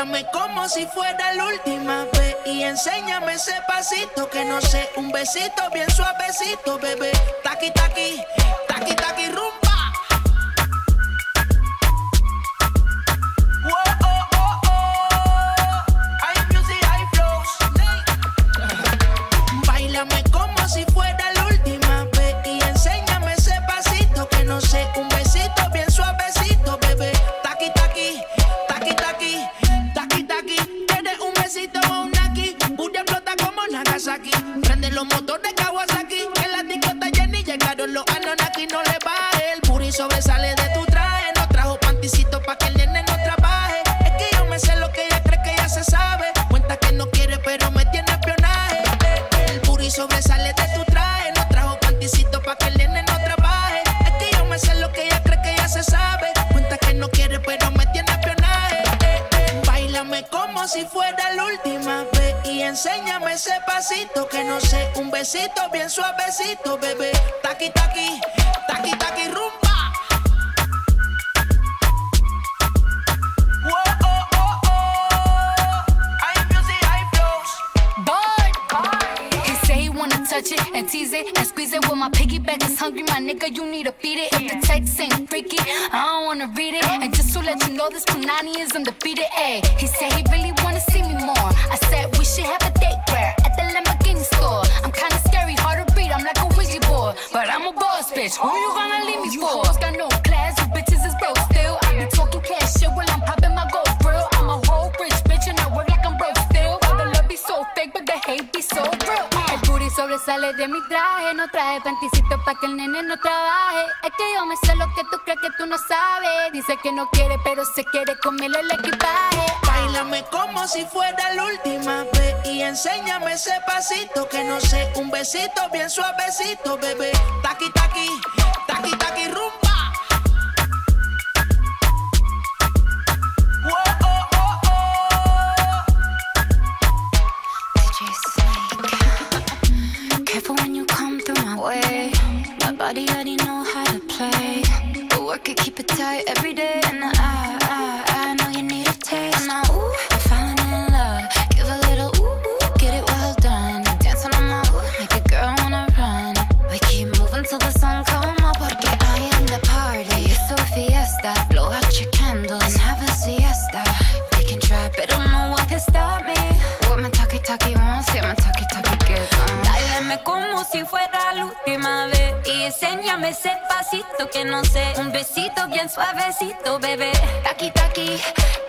Báilame como si fuera la última vez y enséñame ese pasito que no sé, un besito bien suavecito, bebé. Taqui, taqui, taqui, taqui, rumba. Báilame como si fuera la última vez y enséñame ese pasito que no sé, un besito bien suavecito, bebé. Taqui, taqui, taqui, taqui, taqui, taqui. ¿Quieres un besito o un aquí? Booty explota como Nagasaki. Prende los motores Kawasaki. En la discota Jenny llegaron los Anunnaki. No le baje, el booty sobresale de tu traje. No trajo panticito pa' que el nene no trabaje. Es que yo me sé lo que ella cree que ya se sabe. Cuenta que no quiere pero me tiene espionaje. El booty sobresale de tu traje. No trajo panticito pa' que el nene no trabaje. Es que yo me sé lo que ella cree que ya se sabe. Cuenta que no quiere pero me tiene espionaje. Báilame como si fuera la última vez y enséñame ese pasito que no sé, un besito bien suavecito, bebé. Taqui, taqui, taqui, taqui, rumba. Touch it and tease it and squeeze it. When my piggyback is hungry, my nigga, you need to feed it. If the text ain't freaky, I don't wanna read it. And just to let you know, this Punani is undefeated. Ayy, he said he really wanna see me more. I said we should have a date where at the Lamborghini store. I'm kinda scary, hard to read, I'm like a Ouija board, but I'm a boss bitch. Who you gonna leave me for? Got no class, you bitches is broke still. I be talking cash shit while I'm popping my gold grill. I'm a whole rich bitch and I work like I'm broke still. All the love be so fake, but the hate be so real. Sobresale de mi traje, no traje panticito pa' que el nene no trabaje. Es que yo me sé lo que tú crees que tú no sabes. Dice que no quiere, pero se quiere comerle el equipaje. Báilame como si fuera la última vez y enséñame ese pasito que no sé, un besito bien suavecito, bebé. Taqui, taqui, taqui, taqui, rumba. Careful when you come through my way. My body already know how to play. But work it, keep it tight every day. And I know you need a taste. And now, ooh, I'm falling in love. Give a little ooh, get it well done. Dancing on my ooh, make a girl wanna run. We keep moving till the sun come up. Porque I am the party. It's a fiesta. Blow out your candles and have a siesta. They can try, but don't know what can stop me. What my talkie wants, yeah, my talkie gets on. Báilame como si fuera la última vez y enséñame ese pasito que no sé, un besito bien suavecito, bebé. Taqui, taqui,